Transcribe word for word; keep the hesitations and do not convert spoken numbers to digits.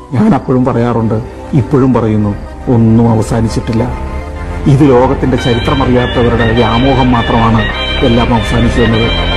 ഞാൻ അപ്പോഴും പറയാറുണ്ട്, ഇപ്പോഴും പറയുന്നു, ഒന്നും അവസാനിച്ചിട്ടില്ല. ഇത് ലോകത്തിന്റെ ചരിത്രമറിയാത്തവരുടെ വ്യാമോഹം മാത്രമാണ് എല്ലാം അവസാനിച്ചു എന്നത്.